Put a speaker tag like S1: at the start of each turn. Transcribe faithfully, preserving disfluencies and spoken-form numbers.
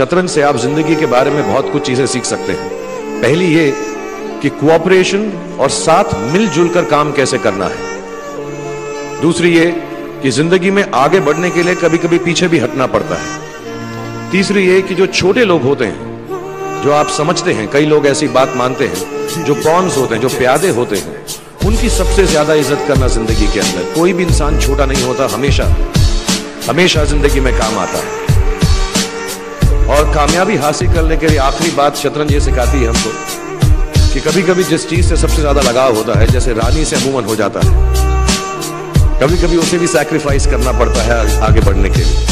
S1: शतरंज से आप जिंदगी के बारे में बहुत कुछ चीजें सीख सकते हैं। पहली ये कि कोऑपरेशन और साथ मिलजुल कर काम कैसे करना है। दूसरी ये कि जिंदगी में आगे बढ़ने के लिए कभी कभी पीछे भी हटना पड़ता है। तीसरी ये कि जो छोटे लोग होते हैं, जो आप समझते हैं, कई लोग ऐसी बात मानते हैं, जो पॉन्स होते हैं, जो प्यादे होते हैं, उनकी सबसे ज्यादा इज्जत करना जिंदगी के अंदर। कोई भी इंसान छोटा नहीं होता, हमेशा हमेशा जिंदगी में काम आता है। और कामयाबी हासिल करने के लिए आखिरी बात शतरंज ये सिखाती है हमको कि कभी कभी जिस चीज से सबसे ज्यादा लगाव होता है, जैसे रानी से अमूमन हो जाता है, कभी कभी उसे भी सैक्रिफाइस करना पड़ता है आगे बढ़ने के लिए।